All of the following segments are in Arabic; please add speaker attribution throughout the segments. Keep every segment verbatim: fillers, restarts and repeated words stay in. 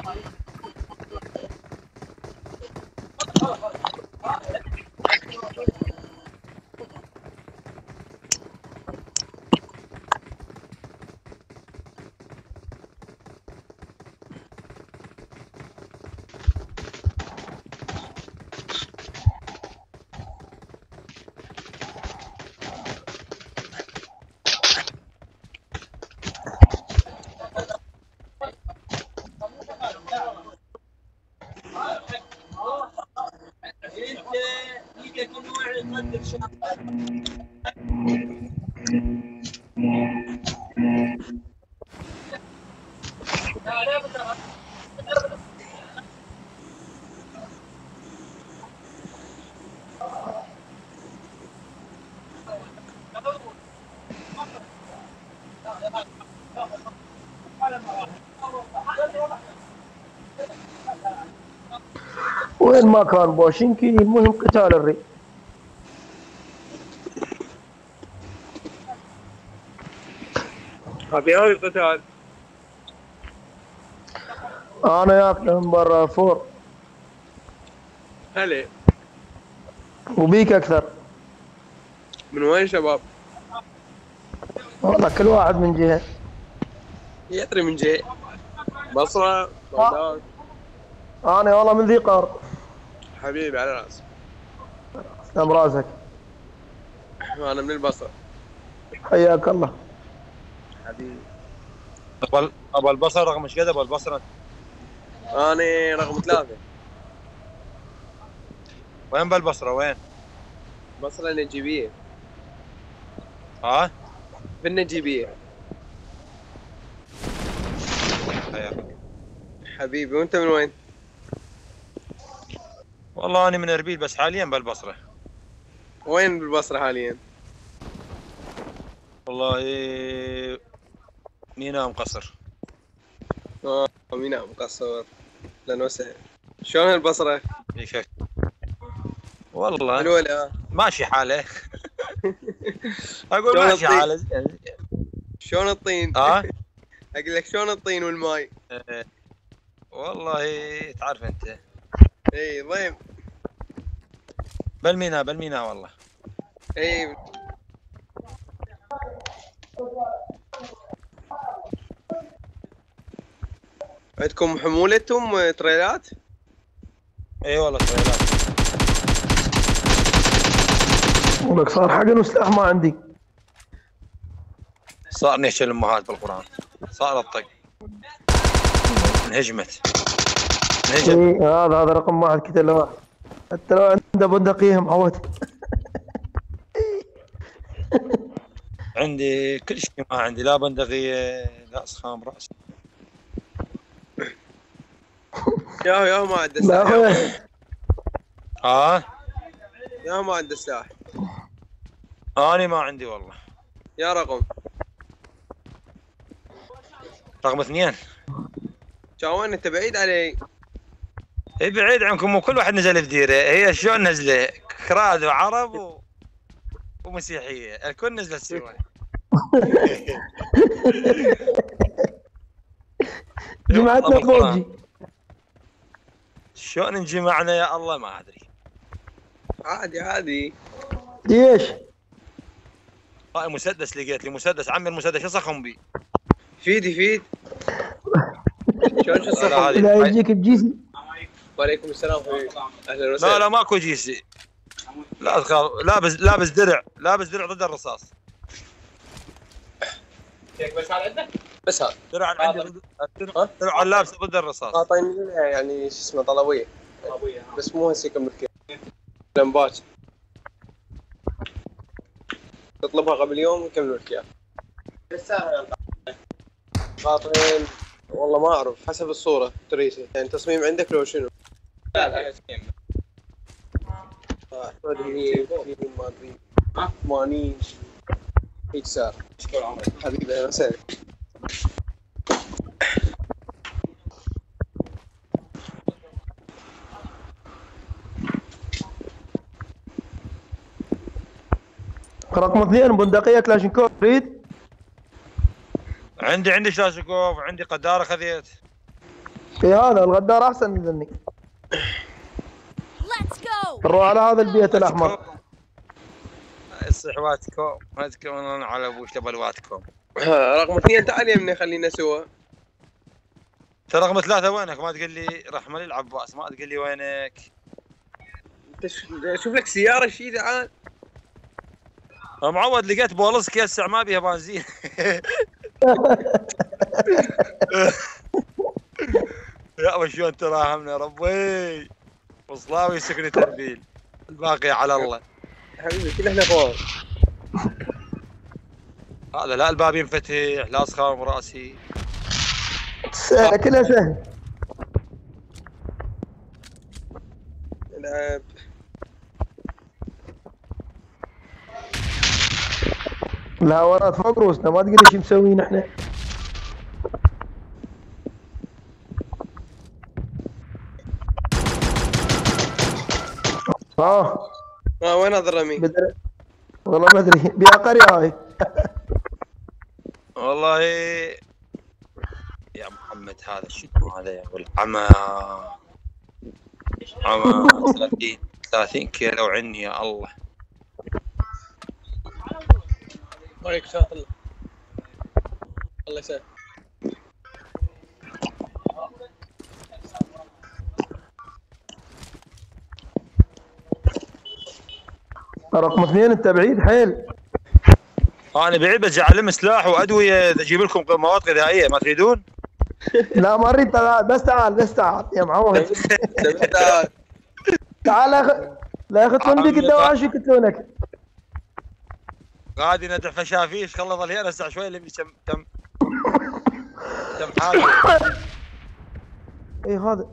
Speaker 1: وين ما كان بوشنكي المهم قتال الري.
Speaker 2: في هذا القتال
Speaker 1: انا ياكله من برا فور.
Speaker 2: هلا
Speaker 1: وبيك اكثر.
Speaker 2: من وين شباب؟
Speaker 1: والله كل واحد من جهه.
Speaker 2: يدري من جهه بصره بغداد.
Speaker 1: انا والله من ذي قار.
Speaker 2: حبيبي على راسي.
Speaker 1: سلام راسك.
Speaker 2: انا من البصره.
Speaker 1: حياك الله
Speaker 2: حبيبي.
Speaker 3: ابو ابو البصره رقم ايش قد ابو البصره؟
Speaker 2: انا رقم ثلاثة.
Speaker 3: وين بالبصره وين؟
Speaker 2: البصره النجيبيه.
Speaker 3: ها؟
Speaker 2: في النجيبيه.
Speaker 3: حياك.
Speaker 2: حبيبي وانت من وين؟
Speaker 3: والله انا من اربيل بس حاليا بالبصره.
Speaker 2: وين بالبصره حاليا؟
Speaker 3: والله ميناء مقصر.
Speaker 2: اه ميناء مقصر. لانه وسهل. شلون البصره؟
Speaker 3: يشك. والله
Speaker 2: الولا
Speaker 3: ماشي حاله. اقول ماشي حاله زين.
Speaker 2: شلون الطين؟
Speaker 3: ها؟
Speaker 2: اقول لك شلون الطين والماي؟
Speaker 3: أه والله تعرف انت.
Speaker 2: اي ضيم.
Speaker 3: بالميناء بالميناء والله.
Speaker 2: اي عندكم حمولتهم تريلات؟
Speaker 3: اي والله تريلات.
Speaker 1: ولك صار حقن وسلاح ما عندي.
Speaker 3: صار نهش الامهات بالقران. صار الطق. انهجمت. انهجم.
Speaker 1: إيه هذا هذا رقم واحد كذا لو حتى لو عنده بندقيه محوت.
Speaker 3: عندي كل شيء ما عندي لا بندقيه لا اسخام راس.
Speaker 2: يا يا ما عنده
Speaker 1: لا
Speaker 2: سلاح.
Speaker 1: اخوي.
Speaker 3: ها؟
Speaker 2: يا ما عنده سلاح.
Speaker 3: اني ما عندي والله.
Speaker 2: يا رقم
Speaker 3: رقم اثنين.
Speaker 2: شاوين انت بعيد علي.
Speaker 3: اي بعيد عنكم وكل واحد نزل بديره. هي شلون نزله؟ كراد وعرب و... ومسيحيه الكل نزلت سوا.
Speaker 1: جمعتنا فوجي.
Speaker 3: شلون انجمعنا يا الله ما ادري.
Speaker 2: عادي عادي.
Speaker 1: ليش؟
Speaker 3: هاي مسدس لقيت لي مسدس عمي المسدس يصخم بي.
Speaker 2: فيد يفيد. شلون شو الصفحة هذه؟
Speaker 1: لا يجيك بجيسي.
Speaker 2: وعليكم السلام حبيبي. اهلا
Speaker 3: لا
Speaker 2: وسهلا.
Speaker 3: لا ماكو جيسي. لا تخاف لابس لابس درع لابس درع ضد الرصاص.
Speaker 2: بس هذا عندك؟ بس هذا
Speaker 3: درع عندي ضد درع لابسه ضد الرصاص.
Speaker 2: اعطيني يعني شو اسمه طلبيه. طلبيه بس مو هسه يكمل لك لين باكر. تطلبها قبل يوم ويكملوا لك اياها. بالساعة قاطعين والله ما اعرف حسب الصورة تريسي يعني تصميم عندك لو شنو؟ لا لا تصميم. احمد مية ما ادري ثمانين هيك صار. شكرا عمرك حبيبي اهلا وسهلا.
Speaker 1: رقم اثنين بندقية كلاشينكوف تريد؟
Speaker 3: عندي عندي شلاشكوف عندي قدارة خذيت.
Speaker 1: في هذا الغدار احسن مني.
Speaker 4: Let's go.
Speaker 1: نروح على هذا البيت الاحمر.
Speaker 3: استحواتكم ما تكونون على ابو شبلواتكم.
Speaker 2: ها رقم اثنين تعال يمني خلينا سوا.
Speaker 3: ترى رقم ثلاثة وينك؟ ما تقول لي رحمن العباس، ما تقول لي وينك؟
Speaker 2: انت شوف لك سيارة شي تعال.
Speaker 3: معود لقيت بولس كيسع ما بيها بنزين. يا ابو شلون تراهمنا ربي. وصلاوي سكن تربيل الباقي على الله.
Speaker 2: حبيبي كل احنا اخوان.
Speaker 3: هذا لا الباب ينفتح لا اصخام راسي.
Speaker 1: سهل كلها سهل.
Speaker 2: العب.
Speaker 1: الهوانات فوق روسنا ما تقول ايش مسوين احنا. اه
Speaker 2: اه وين هذا الرمي؟
Speaker 1: بدر... والله ما ادري بيا قريه هاي.
Speaker 3: والله يا محمد هذا شنو هذا يا ولد عمى عمى ثلاثين ثلاثين كيلو عني يا الله.
Speaker 2: عليك شاطر. الله يسهل.
Speaker 1: رقم اثنين انت بعيد حيل.
Speaker 3: انا بعيد بس اعلم سلاح وادويه اجيب لكم مواد غذائيه ما تريدون؟
Speaker 1: لا ما اريد تعال بس تعال بس تعال يا معود.
Speaker 2: تعال.
Speaker 1: تعال لا يخ- لا ياخذون بيك الدواعش يقتلونك.
Speaker 3: غادي ندع فشافيش خلى ظل هنا ساعه شوي لمي كم كم كم حاجه.
Speaker 1: اي هذا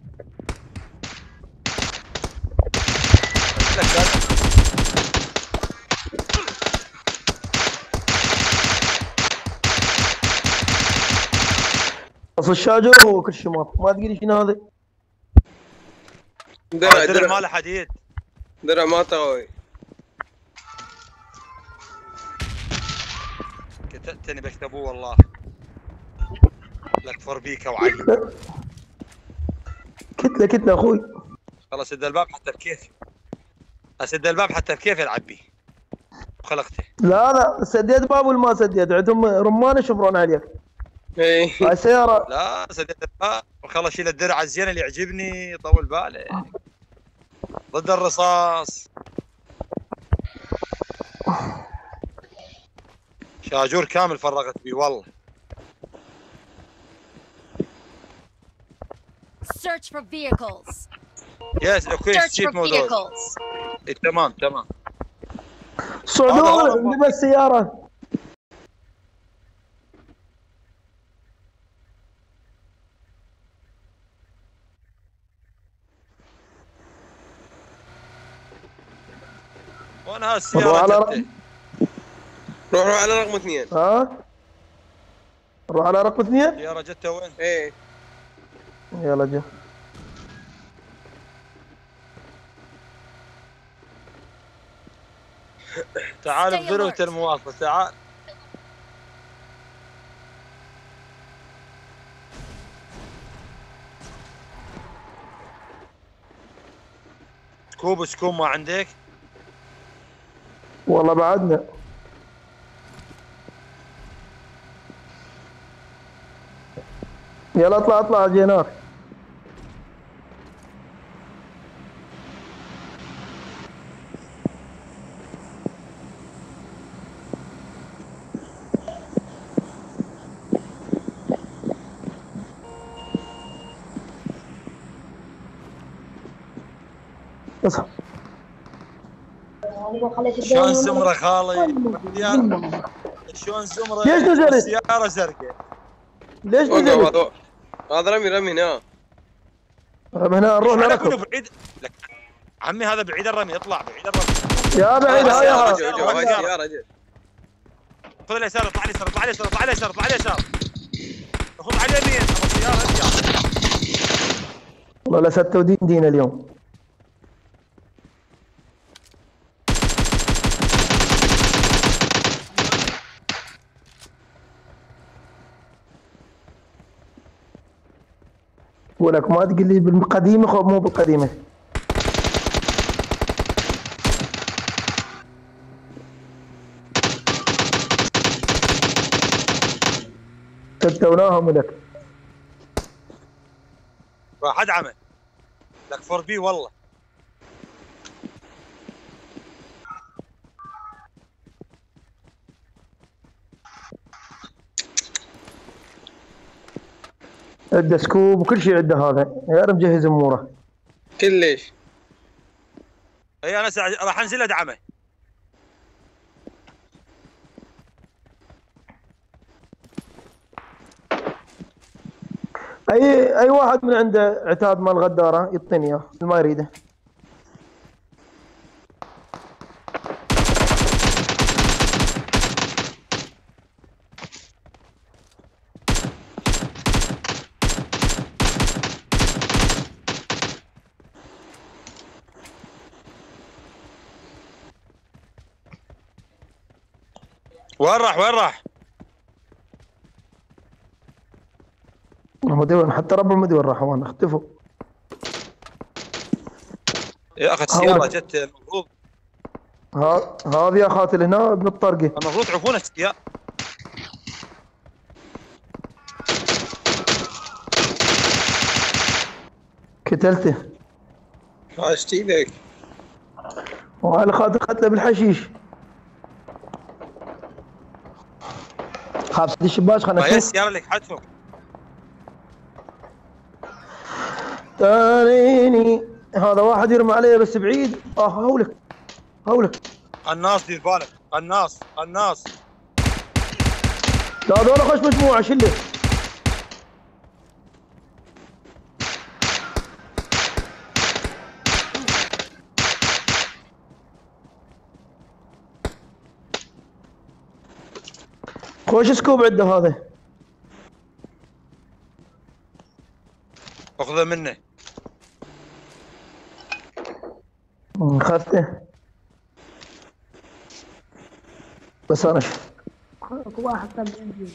Speaker 1: اصل الشاجر هو كل شيء ما ما تقولي شنو هذا.
Speaker 2: درع
Speaker 3: درع
Speaker 2: درع
Speaker 3: ماله حديد.
Speaker 2: درع ما طوي.
Speaker 3: كتبتني بكتبوه والله. لك بيك وعي.
Speaker 1: كتله كتله اخوي.
Speaker 3: خلاص سد الباب حتى بكيفي. اسد الباب حتى بكيفي العب بيه. خلقته.
Speaker 1: لا لا سديت باب ولا ما سديت عندهم رمان يشبرون عليك.
Speaker 2: اي
Speaker 1: هاي سيارة.
Speaker 3: لا سديت الباب وخلاص شيل الدرع الزين اللي يعجبني طول بالك. ضد الرصاص. شاجور كامل فرغت بيه والله.
Speaker 4: Search for vehicles.
Speaker 3: يس اوكي
Speaker 4: Search
Speaker 3: ستيف
Speaker 4: for
Speaker 3: موضوع.
Speaker 4: vehicles.
Speaker 3: إيه تمام تمام.
Speaker 1: صعدوا اللي بالسيارة.
Speaker 3: وين
Speaker 1: روح
Speaker 3: هالسيارة
Speaker 1: على
Speaker 3: جبته؟
Speaker 1: رقم-
Speaker 2: روح روح على رقم اثنين.
Speaker 1: ها؟ نروح على رقم اثنين؟
Speaker 3: السيارة جبته وين؟
Speaker 2: ايه
Speaker 1: يلا جا.
Speaker 3: تعال
Speaker 4: Stay
Speaker 3: بذروة
Speaker 4: alert.
Speaker 3: المواقف تعال. سكوب سكوب ما عندك؟
Speaker 1: والله بعدنا. يلا اطلع اطلع جيناك. اصحى.
Speaker 3: شلون زمرة خالي؟ شلون زمرة؟
Speaker 1: ليش نزلت؟
Speaker 3: السيارة زرقاء.
Speaker 1: ليش
Speaker 2: وقف
Speaker 1: نزلت؟
Speaker 2: هذا. هذا رمي رمي هنا.
Speaker 1: طيب هنا نروح
Speaker 3: على كله
Speaker 1: نركض.
Speaker 3: بعيد لك عمي هذا بعيد الرمي اطلع بعيد الرمي.
Speaker 1: يا بعيد هاي
Speaker 3: سيارة،
Speaker 1: هاي.
Speaker 2: جو جو هاي سيارة جد.
Speaker 3: خذ اليسار اطلع اليسار اطلع اليسار اطلع اليسار اطلع اليسار. خذ على اليمين ابو السيارة ارجع.
Speaker 1: والله لا ستة ودين دين اليوم. ولك ما تقول لي بالقديمه، خو مو بالقديمه. ستوناهم لك.
Speaker 3: راح ادعمه لك فور بي والله.
Speaker 1: عنده سكوب وكل شيء عنده هذا، غير مجهز اموره.
Speaker 2: كلش.
Speaker 3: اي انا سع... راح انزل ادعمه.
Speaker 1: اي اي واحد من عنده عتاد مال غداره يعطيني اياه ما يريده.
Speaker 3: وين راح وين راح؟
Speaker 1: مدور حتى رب المدور راحوا وانا اختفوا.
Speaker 3: يا اخي السياره جت المفروض.
Speaker 1: ها هذه يا خاتل هنا ابن الطرقه.
Speaker 3: المفروض تعرفون السياره.
Speaker 1: قتلته.
Speaker 2: عاشت ايدك.
Speaker 1: وهذا خاتل قتله بالحشيش. خاف تدش الشباك خلنا
Speaker 3: ما هي
Speaker 1: نشوف.
Speaker 3: السياره اللي كحتهم.
Speaker 1: تاريني هذا واحد يرمي عليه بس بعيد. اه هولك هولك.
Speaker 3: الناس دير بالك، الناس الناس.
Speaker 1: لا هذول خش مجموعه شله. خوش سكوب عنده هذا.
Speaker 3: اخذه منه.
Speaker 1: اخذته بس انا شوف.
Speaker 5: واحد طب عندي.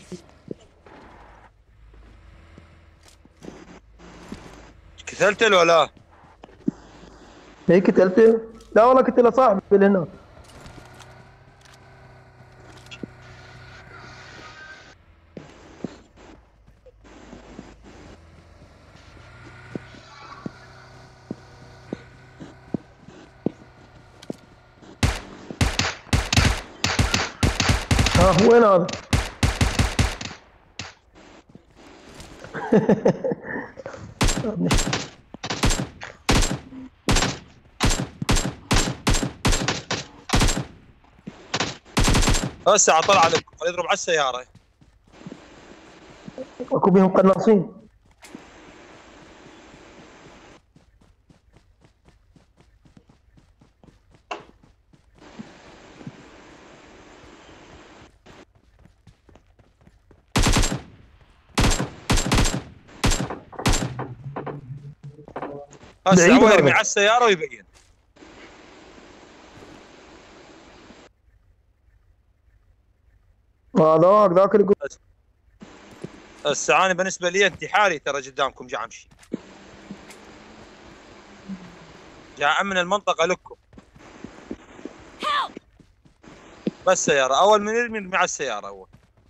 Speaker 3: قتلته لو لا؟
Speaker 1: هيك قتلته؟ لا والله قتله صاحبي اللي هناك. ها وين هذا؟
Speaker 3: هسه طلع عليك يضرب على السياره.
Speaker 1: اكو بيهم قناصين.
Speaker 3: هسه
Speaker 1: بعيد
Speaker 3: هو
Speaker 1: هذا.
Speaker 3: يرمي على السياره ويبين.
Speaker 1: هذاك ذاك اللي يقول.
Speaker 3: هسه انا بالنسبه لي انتحاري ترى قدامكم جا امشي. جا امن المنطقه لكم. بس سياره اول من يرمي يرمي على السياره اول.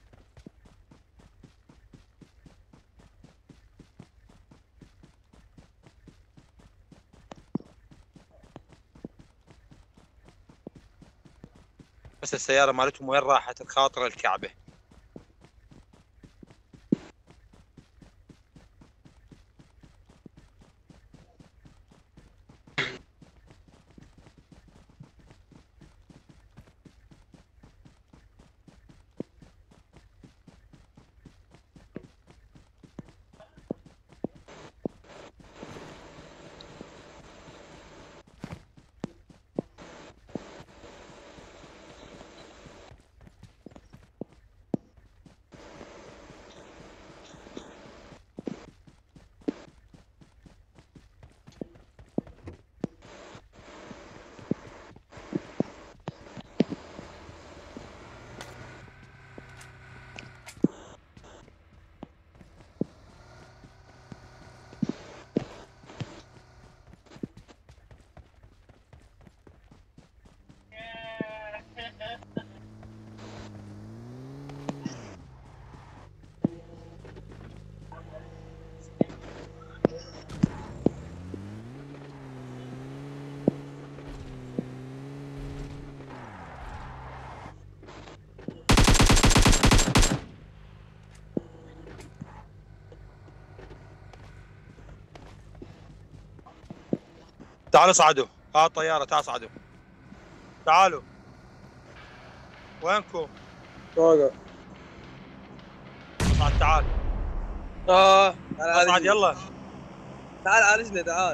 Speaker 3: بس السياره مالتهم وين راحت الخاطره الكعبه. تعالوا صعدوا، ها الطياره تعالوا صعدوا. تعالوا. وينكم؟
Speaker 2: فوق.
Speaker 3: اصعد تعال.
Speaker 2: اه تعال
Speaker 3: اصعد
Speaker 2: عالجني.
Speaker 3: يلا.
Speaker 2: تعال عالجنا تعال.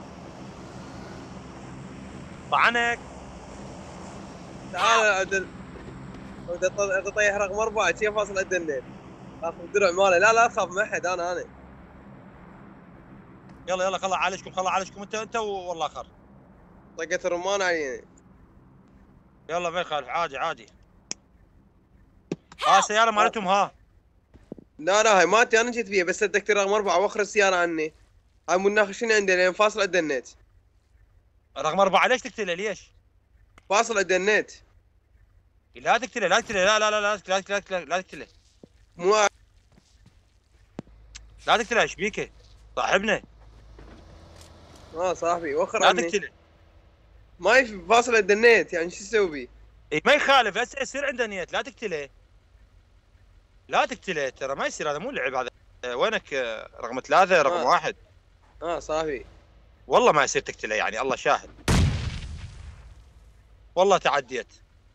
Speaker 3: طعنك.
Speaker 2: تعال عدل. تطيح رقم أربعة شي فاصل عدلني. اخذ الدرع مالي. لا لا تخاف ما حد انا انا.
Speaker 3: يلا يلا خلا عالجكم خلا عالجكم انت انت والله اخر.
Speaker 2: طقت الرمان عليني.
Speaker 3: يلا ما يخالف عادي عادي. ها السياره مالتهم ها.
Speaker 2: لا لا هاي مالتي انا جيت فيها بس سدكت رقم أربعة واخر السيارة عني. هاي مناخشين عندي لين فاصل عدلنيت.
Speaker 3: رقم أربعة ليش تقتله ليش؟
Speaker 2: فاصل عدلنيت.
Speaker 3: لا تقتله لا تقتله لا لا لا لا لا تقتله لا تقتله
Speaker 2: مو
Speaker 3: لا تقتله ايش بيك؟ صاحبنا.
Speaker 2: اه صاحبي وخر
Speaker 3: لا
Speaker 2: عني.
Speaker 3: تقتله.
Speaker 2: ما يفي فاصل عدلنيت يعني شو اسوي بيه؟
Speaker 3: اي ما يخالف هسه يصير عنده نية لا تقتله. لا تقتله ترى ما يصير هذا مو لعب هذا. أه وينك أه رقم ثلاثة رقم
Speaker 2: آه.
Speaker 3: واحد.
Speaker 2: اه صاحبي.
Speaker 3: والله ما يصير تقتله يعني الله شاهد. والله تعديت.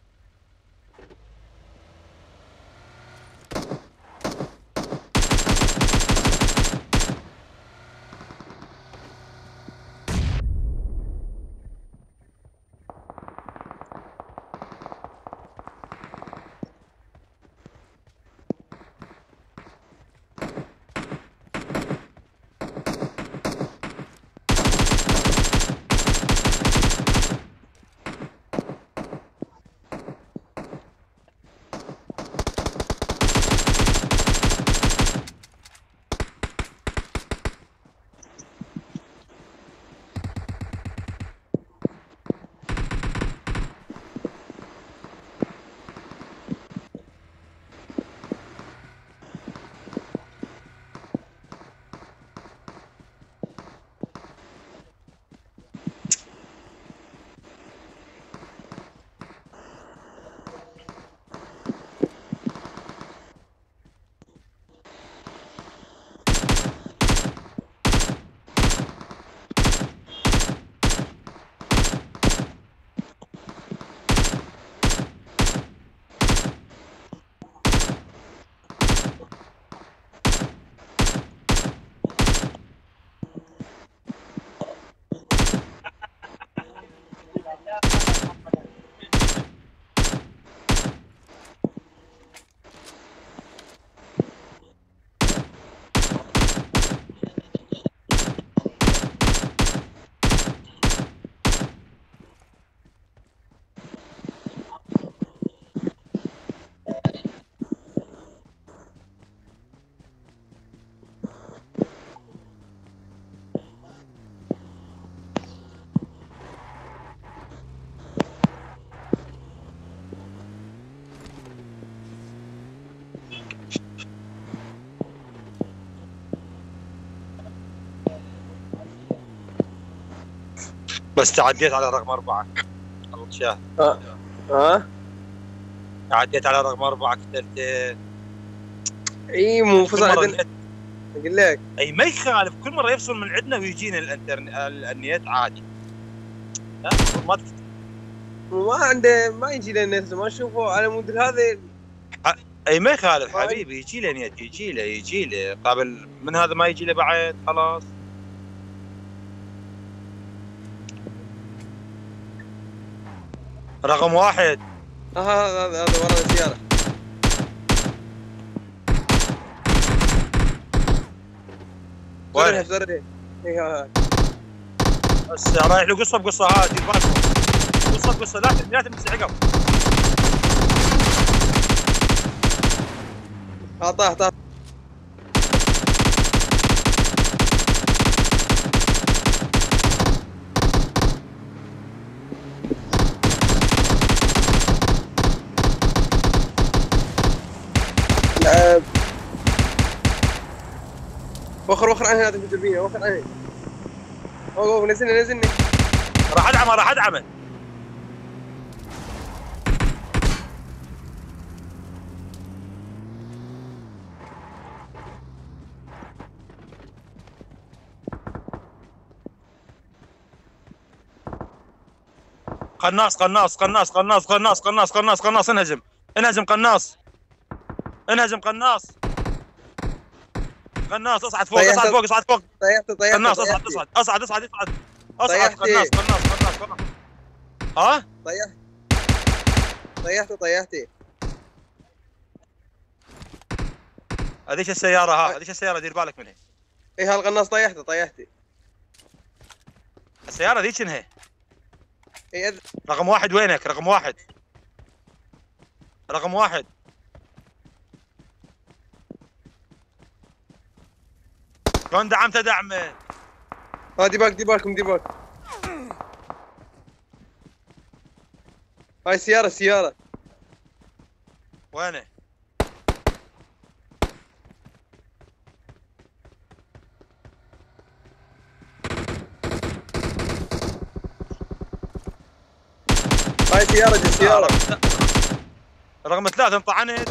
Speaker 3: بس تعديت على رقم أربعة. الله شاهد.
Speaker 2: ها ها
Speaker 3: تعديت على رقم أربعة قتلتين.
Speaker 2: اي مو
Speaker 3: كل
Speaker 2: فصل
Speaker 3: مرة
Speaker 2: عدل. اقول لك
Speaker 3: اي ما يخالف كل مرة يفصل من عندنا ويجينا الانترنت النيت عادي. لا ما تكتب.
Speaker 2: ما عنده ما يجي له النت ما اشوفه على مود هذا.
Speaker 3: اي ما يخالف حبيبي يجي له نيت يجي له يجي له قبل من هذا ما يجي له بعد خلاص. رقم واحد.
Speaker 2: هذا هذا هذا ورا السيارة.
Speaker 3: وين؟
Speaker 2: زرني اي ها
Speaker 3: بس رايح له قصه بقصه ها دير بالكم. قصه بقصه لا لا تمسي عقب.
Speaker 2: ها طاح طاح. لعب. وخر وخر عن هنا تنفجر فينا وخر عني. اوه اوه نزلني نزلني.
Speaker 3: راح ادعمه راح ادعمه. قناص قناص قناص قناص قناص قناص قناص قناص انهزم انهزم قناص انهزم قناص قناص اصعد فوق اصعد فوق اصعد فوق
Speaker 2: طيحت طيحت
Speaker 3: قناص اصعد اصعد اصعد اصعد اصعد اصعد قناص قناص قناص قناص ها؟
Speaker 2: طيحت طيحت طيحتي
Speaker 3: هذيش السيارة ها هذيش السيارة دير بالك منها
Speaker 2: ايه هالقناص طيحته طيحتي
Speaker 3: السيارة ذيك شنها؟
Speaker 2: ايه أذ...
Speaker 3: رقم واحد وينك؟ رقم واحد رقم واحد شلون دعمته دعمه؟
Speaker 2: ها دي بالك دي بالكم دي بالك هاي السيارة السيارة
Speaker 3: وينه؟
Speaker 2: هاي سيارة دي سيارة
Speaker 3: رقم ثلاثة انطعنت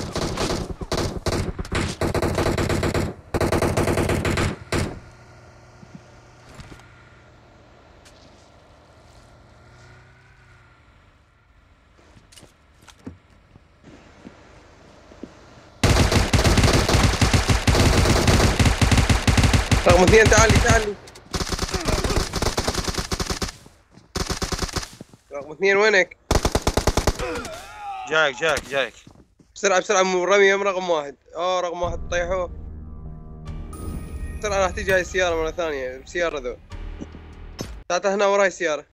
Speaker 2: رقم اثنين تعالي تعالي رقم اثنين وينك؟
Speaker 3: جايك جايك جايك
Speaker 2: بسرعة بسرعة مو رمي يم رقم واحد اه رقم واحد طيحوه بسرعة راح تيجي هاي السيارة مرة ثانية السيارة ذو تعال هنا وراي السيارة